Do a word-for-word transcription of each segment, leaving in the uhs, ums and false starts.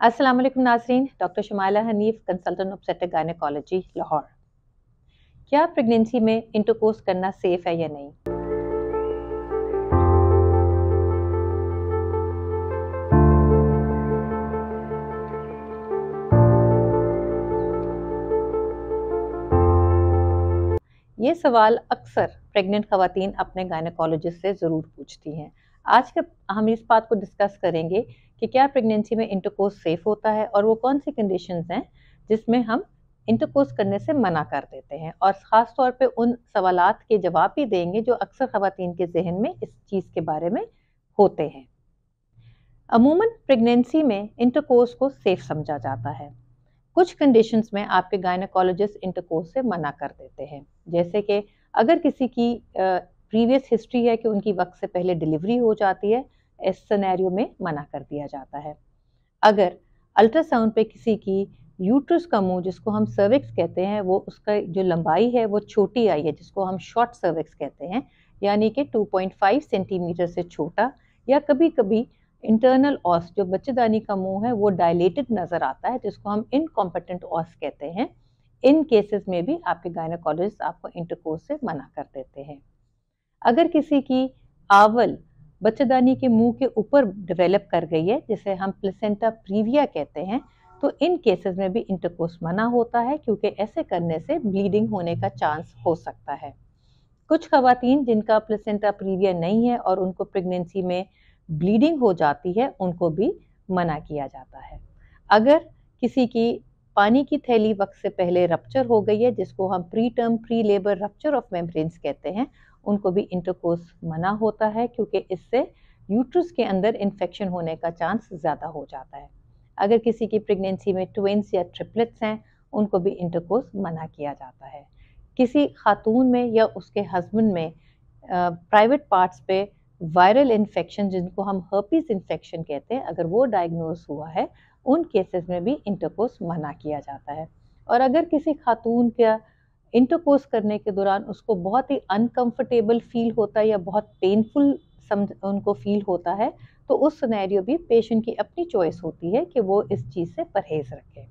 अस्सलाम वालेकुम नाज़रीन, doctor Shumaila Hanif, consultant obstetric gynaecology, Lahore. क्या प्रेगनेंसी में इंटरकोर्स करना सेफ है या नहीं? ये सवाल अक्सर प्रेग्नेंट ख़वातीन अपने गायनेकोलॉजिस्ट से ज़रूर पूछती हैं। आज का हम इस बात को डिस्कस करेंगे कि क्या प्रेगनेंसी में इंटरकोर्स सेफ होता है और वो कौन सी कंडीशंस हैं जिसमें हम इंटरकोर्स करने से मना कर देते हैं, और ख़ास तौर पे उन सवालात के जवाब भी देंगे जो अक्सर ख़वातीन के जहन में इस चीज़ के बारे में होते हैं। अमूमन प्रेगनेंसी में इंटरकोर्स को सेफ समझा जाता है। कुछ कंडीशंस में आपके गायनेकोलॉजिस्ट इंटरकोर्स से मना कर देते हैं, जैसे कि अगर किसी की प्रीवियस हिस्ट्री है कि उनकी वक्त से पहले डिलीवरी हो जाती है, इस सिनेरियो में मना कर दिया जाता है। अगर अल्ट्रासाउंड पे किसी की यूट्रस का मुंह, जिसको हम सर्विक्स कहते हैं, वो उसका जो लंबाई है वो छोटी आई है, जिसको हम शॉर्ट सर्विक्स कहते हैं, यानी कि टू पॉइंट फाइव सेंटीमीटर से छोटा, या कभी कभी इंटरनल ऑस, जो बच्चेदानी का मुंह है, वो डायलेटेड नजर आता है, जिसको हम इनकॉम्पिटेंट ऑस कहते हैं। इन केसेस में भी आपके गायनेकोलॉजिस्ट आपको इंटरकोर्स से मना कर देते हैं। अगर किसी की आवल बच्चेदानी के मुंह के ऊपर डेवलप कर गई है, जिसे हम प्लेसेंटा प्रीविया कहते हैं, तो इन केसेस में भी इंटरकोर्स मना होता है, क्योंकि ऐसे करने से ब्लीडिंग होने का चांस हो सकता है। कुछ खवातीन जिनका प्लेसेंटा प्रीविया नहीं है और उनको प्रेगनेंसी में ब्लीडिंग हो जाती है, उनको भी मना किया जाता है। अगर किसी की पानी की थैली वक्त से पहले रप्चर हो गई है, जिसको हम pre term pre labour rupture of membranes कहते हैं, उनको भी इंटरकोर्स मना होता है, क्योंकि इससे यूट्रस के अंदर इन्फेक्शन होने का चांस ज़्यादा हो जाता है। अगर किसी की प्रेगनेंसी में ट्विंस या ट्रिपलेट्स हैं, उनको भी इंटरकोर्स मना किया जाता है। किसी खातून में या उसके हस्बैंड में प्राइवेट पार्ट्स पे वायरल इन्फेक्शन, जिनको हम हर्पीज इन्फेक्शन कहते हैं, अगर वो डायग्नोज हुआ है, उन केसेस में भी इंटरकोर्स मना किया जाता है। और अगर किसी खातून का इंटरकोर्स करने के दौरान उसको बहुत ही अनकंफर्टेबल फील होता है या बहुत पेनफुल समझ उनको फील होता है, तो उस सिनेरियो भी पेशेंट की अपनी चॉइस होती है कि वो इस चीज़ से परहेज रखे।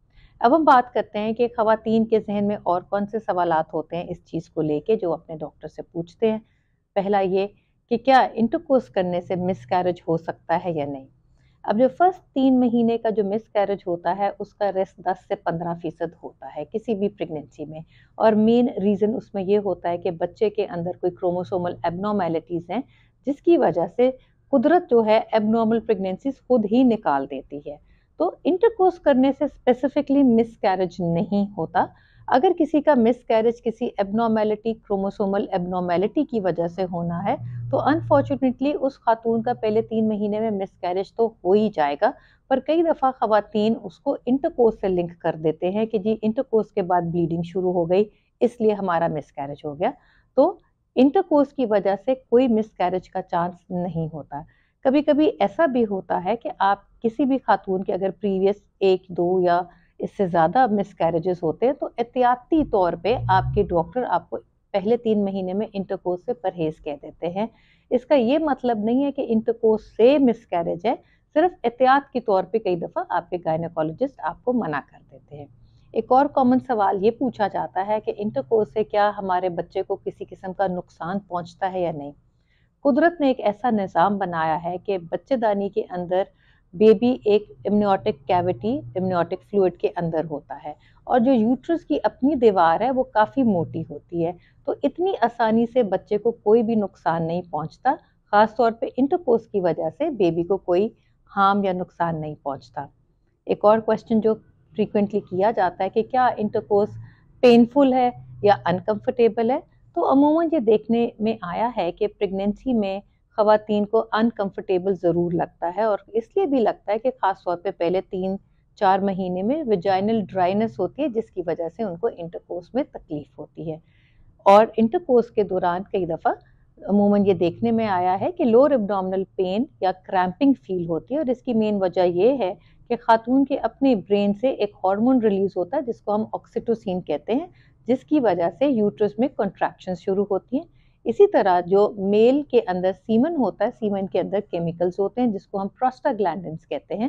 अब हम बात करते हैं कि ख़वातीन के जहन में और कौन से सवालात होते हैं इस चीज़ को लेके जो अपने डॉक्टर से पूछते हैं। पहला ये कि क्या इंटरकोर्स करने से मिसकैरेज हो सकता है या नहीं। अब जो फर्स्ट तीन महीने का जो मिसकैरेज होता है, उसका रिस्क दस से पंद्रह फीसद होता है किसी भी प्रेगनेंसी में, और मेन रीज़न उसमें ये होता है कि बच्चे के अंदर कोई क्रोमोसोमल एबनॉर्मेलिटीज़ हैं, जिसकी वजह से कुदरत जो है एबनॉर्मल प्रेगनेंसीज खुद ही निकाल देती है। तो इंटरकोर्स करने से स्पेसिफिकली मिसकैरेज नहीं होता। अगर किसी का मिसकैरेज किसी एबनॉर्मेलिटी, क्रोमोसोमल एबनॉर्मेलिटी की वजह से होना है, तो अनफॉर्चुनेटली उस खातून का पहले तीन महीने में मिसकैरेज तो हो ही जाएगा, पर कई दफ़ा ख़वातीन उसको इंटरकोर्स से लिंक कर देते हैं कि जी इंटरकोर्स के बाद ब्लीडिंग शुरू हो गई, इसलिए हमारा मिसकैरेज हो गया। तो इंटरकोर्स की वजह से कोई मिसकैरेज का चांस नहीं होता। कभी कभी ऐसा भी होता है कि आप किसी भी खातून के अगर प्रीवियस एक दो या इससे ज़्यादा मिसकैरेजेस होते हैं, तो एहतियाती तौर पे आपके डॉक्टर आपको पहले तीन महीने में इंटरकोर्स से परहेज कह देते हैं। इसका ये मतलब नहीं है कि इंटरकोर्स से मिसकैरेज है, सिर्फ एहतियात के तौर पे कई दफ़ा आपके गायनेकोलॉजिस्ट आपको मना कर देते हैं। एक और कॉमन सवाल ये पूछा जाता है कि इंटरकोर्स से क्या हमारे बच्चे को किसी किस्म का नुकसान पहुँचता है या नहीं। कुदरत ने एक ऐसा निज़ाम बनाया है कि बच्चेदानी के अंदर बेबी एक इम्नियोटिक कैविटी, इम्नियोटिक फ्लूइड के अंदर होता है, और जो यूट्रस की अपनी दीवार है वो काफ़ी मोटी होती है, तो इतनी आसानी से बच्चे को कोई भी नुकसान नहीं पहुंचता। ख़ास तौर पे इंटरकोर्स की वजह से बेबी को कोई हार्म या नुकसान नहीं पहुंचता। एक और क्वेश्चन जो फ्रीक्वेंटली किया जाता है कि क्या इंटरकोर्स पेनफुल है या अनकंफर्टेबल है, तो अमूमन ये देखने में आया है कि प्रेगनेंसी में ख़वातीन को अनकंफर्टेबल ज़रूर लगता है, और इसलिए भी लगता है कि ख़ास तौर पे पहले तीन चार महीने में विजाइनल ड्राइनेस होती है, जिसकी वजह से उनको इंटरकोर्स में तकलीफ़ होती है। और इंटरकोर्स के दौरान कई दफ़ा अमूमन ये देखने में आया है कि लोअर एब्डोमिनल पेन या क्रैम्पिंग फील होती है, और इसकी मेन वजह ये है कि खातून के अपने ब्रेन से एक हार्मोन रिलीज़ होता है, जिसको हम ऑक्सीटोसिन कहते हैं, जिसकी वजह से यूट्रस में कॉन्ट्रैक्शन शुरू होती हैं। इसी तरह जो मेल के अंदर सीमन होता है, सीमन के अंदर केमिकल्स होते हैं, जिसको हम प्रोस्टाग्लैंडिन्स कहते हैं,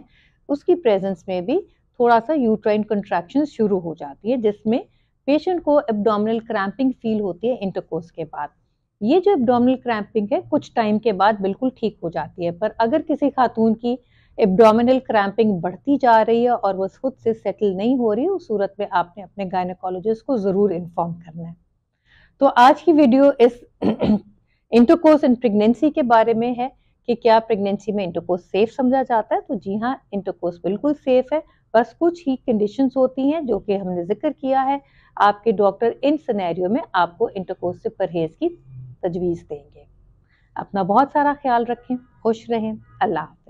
उसकी प्रेजेंस में भी थोड़ा सा यूट्राइन कंट्रैक्शन शुरू हो जाती है, जिसमें पेशेंट को एब्डोमिनल क्रैम्पिंग फील होती है इंटरकोर्स के बाद। ये जो एब्डोमिनल क्रैम्पिंग है कुछ टाइम के बाद बिल्कुल ठीक हो जाती है, पर अगर किसी खातून की एब्डोमिनल क्रैम्पिंग बढ़ती जा रही है और वो खुद से सेटल नहीं हो रही है, उस सूरत में आपने अपने गायनेकोलॉजिस्ट को जरूर इन्फॉर्म करना है। तो आज की वीडियो इस इंटरकोर्स इन प्रेगनेंसी के बारे में है कि क्या प्रेगनेंसी में इंटरकोर्स सेफ समझा जाता है। तो जी हाँ, इंटरकोर्स बिल्कुल सेफ है, बस कुछ ही कंडीशंस होती हैं जो कि हमने जिक्र किया है। आपके डॉक्टर इन सिनेरियो में आपको इंटरकोर्स से परहेज की तजवीज़ देंगे। अपना बहुत सारा ख्याल रखें, खुश रहें। अल्लाह।